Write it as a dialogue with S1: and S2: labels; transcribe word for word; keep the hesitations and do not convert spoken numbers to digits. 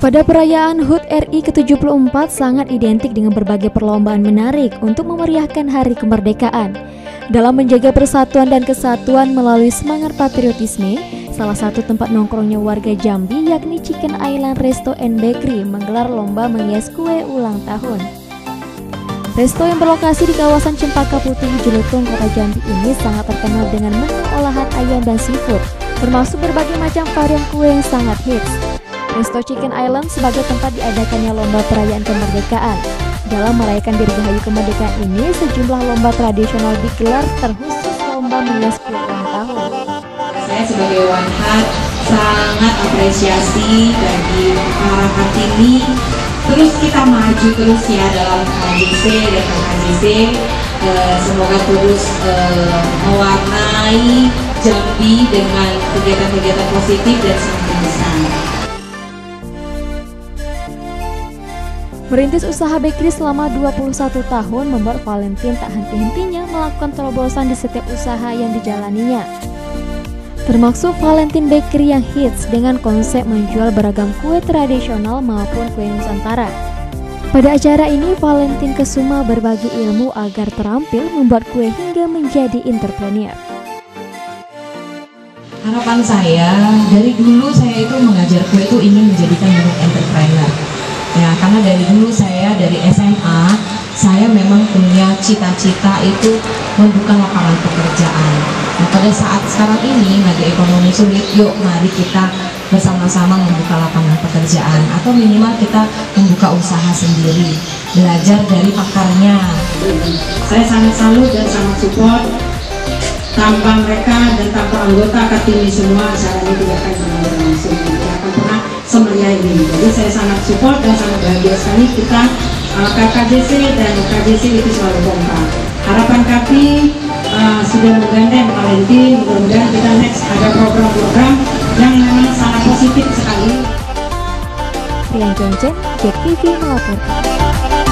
S1: Pada perayaan H U T R I ke tujuh puluh empat sangat identik dengan berbagai perlombaan menarik untuk memeriahkan hari kemerdekaan. Dalam menjaga persatuan dan kesatuan melalui semangat patriotisme, salah satu tempat nongkrongnya warga Jambi yakni Chicken Island Resto and Bakery menggelar lomba menghias kue ulang tahun. Resto yang berlokasi di kawasan Cempaka Putih, Jelutung, Kota Jambi ini sangat terkenal dengan menu olahan ayam dan seafood, termasuk berbagai macam varian kue yang sangat hits. Resto Chicken Island sebagai tempat diadakannya lomba perayaan kemerdekaan. Dalam merayakan dirgahayu kemerdekaan ini, sejumlah lomba tradisional digelar terkhusus lomba menghias kue ulang tahun.
S2: Saya sebagai Wanhat sangat apresiasi bagi para Kartini. Terus kita maju terus ya dalam K J C dan K J C. Eh, semoga terus eh, mewarnai Jambi dengan kegiatan-kegiatan positif dan semakin besar.
S1: Merintis usaha bakery selama dua puluh satu tahun membuat Valentine tak henti-hentinya melakukan terobosan di setiap usaha yang dijalaninya. Termasuk Valentine Bakery yang hits dengan konsep menjual beragam kue tradisional maupun kue Nusantara. Pada acara ini, Valentine Kesuma berbagi ilmu agar terampil membuat kue hingga menjadi entrepreneur.
S2: Harapan saya, dari dulu saya itu mengajar kue itu ingin menjadikan banyak entrepreneur. Ya, karena dari dulu saya dari S M A, saya memang punya cita-cita itu membuka lapangan pekerjaan. Nah, pada saat sekarang ini lagi ekonomi sulit, yuk mari kita bersama-sama membuka lapangan pekerjaan atau minimal kita membuka usaha sendiri, belajar dari pakarnya.
S3: Saya sangat salut dan sangat support. Tanpa mereka dan tanpa anggota Kartini semua, acara ini tidak akan pernah berlangsung, tidak akan pernah semeriah ini. Jadi saya sangat support dan sangat bahagia sekali kita uh, K K J C dan K J C itu selalu kompak. Harapan kami uh, sudah menggandeng Valentine, mudah-mudahan kita next ada program-program yang memang sangat positif sekali.
S1: Rian Joncen, J E K T V melaporkan.